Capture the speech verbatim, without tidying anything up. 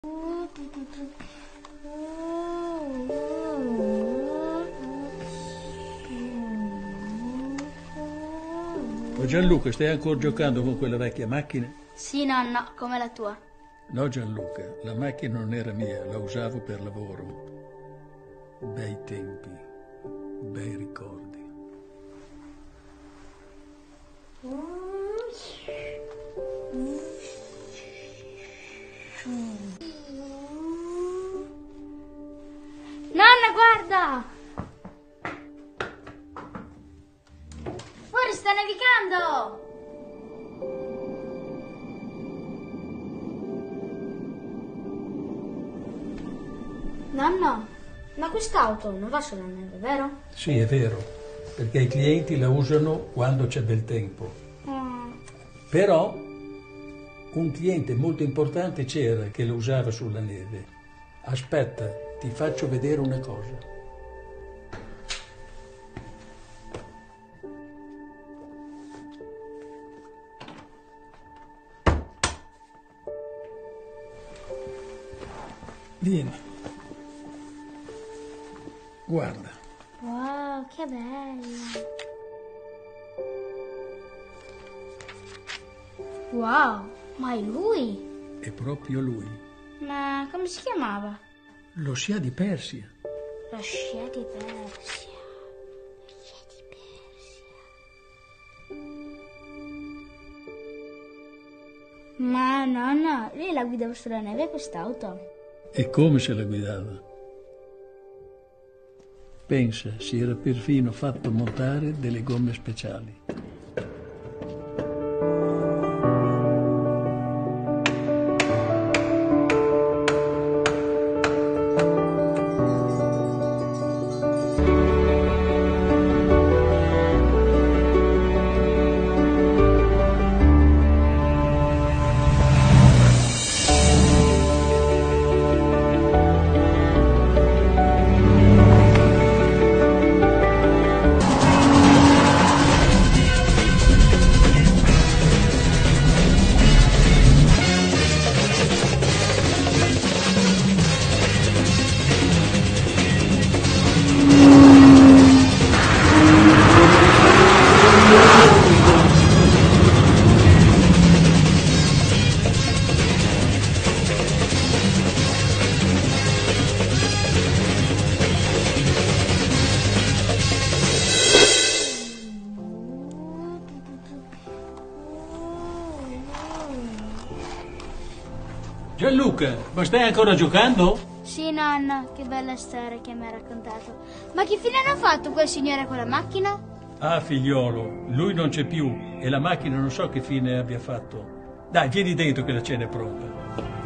Oh Gianluca, stai ancora giocando con quella vecchia macchina? Sì, nonna, come la tua. No Gianluca, la macchina non era mia, la usavo per lavoro. Bei tempi, bei ricordi. Nonna, guarda! Fuori sta nevicando! Nonno, ma quest'auto non va sulla neve, vero? Sì, è vero, perché i clienti la usano quando c'è bel tempo. Mm. Però un cliente molto importante c'era che lo usava sulla neve. Aspetta, ti faccio vedere una cosa. Vieni. Guarda. Wow, che bella! Wow, ma è lui? È proprio lui. Ma come si chiamava? Lo scià di Persia. Lo scià di Persia. Lo scià di Persia. Ma nonna, lei la guidava sulla neve quest'auto? E come se la guidava? Pensa, si era perfino fatto montare delle gomme speciali. Gianluca, ma stai ancora giocando? Sì, nonna, che bella storia che mi ha raccontato. Ma che fine hanno fatto quel signore con la macchina? Ah, figliolo, lui non c'è più e la macchina non so che fine abbia fatto. Dai, vieni dentro che la cena è pronta.